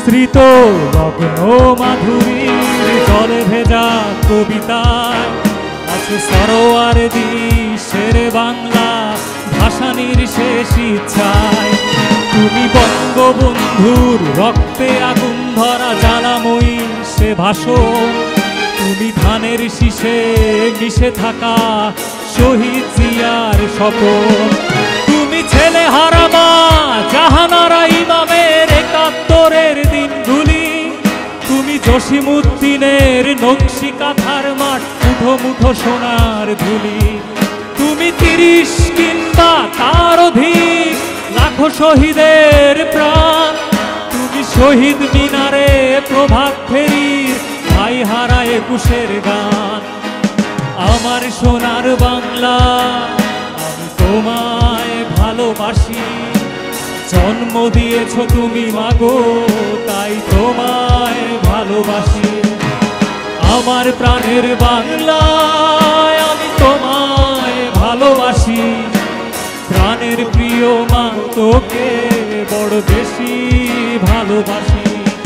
মিশ্রিত লগ্ন মাধুরীর জলে ভেজা কবিতায় আছে সরোয়ার দিশের বাংলা ভাসানির শেষ ইচ্ছায়। তুমি বঙ্গবন্ধুর রক্তে আগুন ধরা জ্বালাময়ী সে ভাষণ, তুমি ধানের শীষে মিশে থাকা শহীদ জিয়ার স্বপন। তুমি ছেলে হারামা জাহানারা ইমামের একাত্তরের দিনগুলি, তুমি জসিমউদ্দিনের নকশি কাঁথার মাঠ মুঠো মুঠো সোনার ধুলি। তুমি ৩০ কিংবা তার অধিক লাখো শহীদের প্রাণ, তুমি শহীদ মিনারে প্রভাত ফেরির ভাই হারা ২১-এর গান। আমার সোনার বাংলা আমি তোমায় ভালোবাসি, জন্ম দিয়েছ তুমি মাগো তাই তোমায় ভালোবাসি। আমার প্রাণের বাংলায় আমি তোমায় ভালোবাসি, প্রাণের প্রিয় মা তোকে বড় বেশি ভালোবাসি।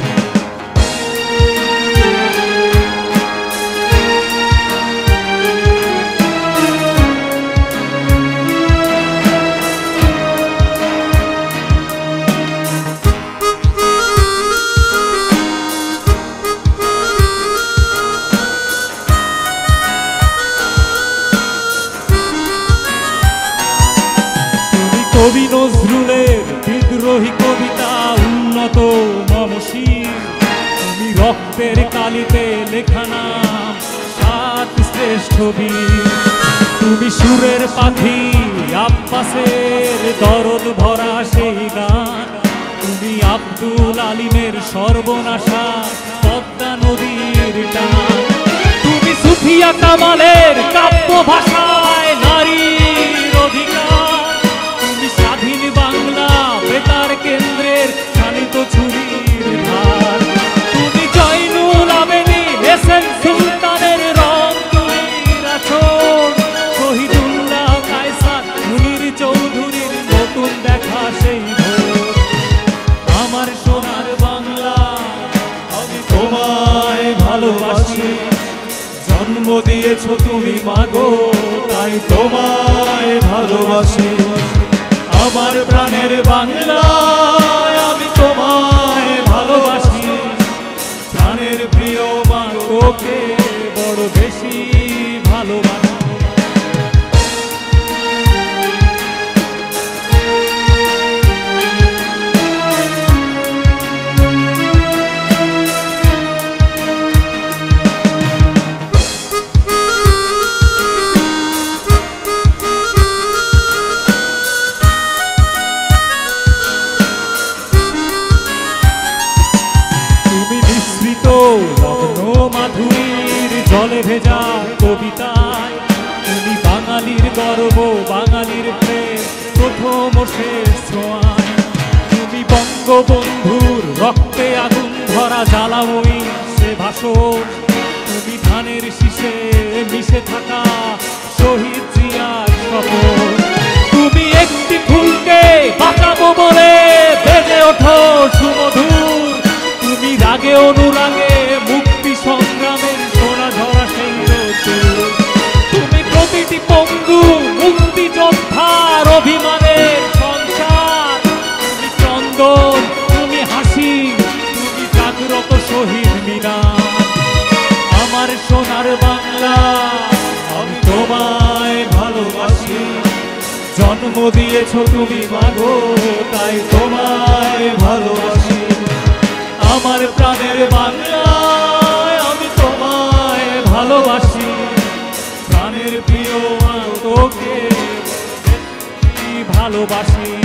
কবি নজরুলের বিদ্রোহী কবিতা উন্নত মমশীর, তুমি রক্তের কালিতে লেখা নাম ৭ শ্রেষ্ঠ বীর। তুমি সুরের পাখি আব্বাসের দরদ ভরা সেই গান, তুমি আব্দুল আলিমের সর্বনাশা পদ্মা নদীর টান। তুমি সুফিয়া কামালের কাব্য ভাষায় নারীর অধিকার, স্বাধীন বাংলা বেতার কেন্দ্রের শানিত ছুরির ধার। তুমি জয়নুল আবেদীন এসএন সুলতানের রং তুলির আঁচল, শহীদুল্লাহ কায়সার মুনির চৌধুরীর নতুন দেখা সেই ভোর। আমার সোনার বাংলা আমি তোমায় ভালোবাসি, জন্ম দিয়েছ তুমি মাগো তাই তোমায় ভালোবাসি। আমার প্রাণের বাংলায় আমি তোমায় ভালোবাসি, প্রাণের প্রিয় মা তোকে বড় বেশি ভালোবাসি। লগ্ন মাধুরীর জলে ভেজা কবিতায় তুমি বাঙালির গর্ব বাঙালির প্রেম প্রথম শেষ ছোঁয়ায়। তুমি বঙ্গবন্ধুর রক্তে আগুন ধরা জ্বালাময়ী সে ভাষণ, তুমি ধানের শীষে মিশে থাকা শহীদ জিয়ার স্বপন। তুমি একটি ফুলকে বাঁচাবো বলে বেজে ওঠো সুমধুর, তুমি রাগে অনুরাগে মুক্তি সংগ্রামের সোনা ঝরা সেই রোদ্দুর। তুমি প্রতিটি পঙ্গু মুক্তি যোদ্ধার অভিমানের সঞ্চার, তুমি চন্দন তুমি হাসি তুমি জাগ্রত শহীদ মিনার। আমার সোনার বাংলা আমি তোমায় ভালোবাসি, জন্ম দিয়েছ তুমি মাগো তাই তোমায় ভালোবাসি। আমার প্রাণের বাংলায় আমি তোমায় ভালোবাসি, প্রাণের প্রিয় মা তোকে ভালোবাসি।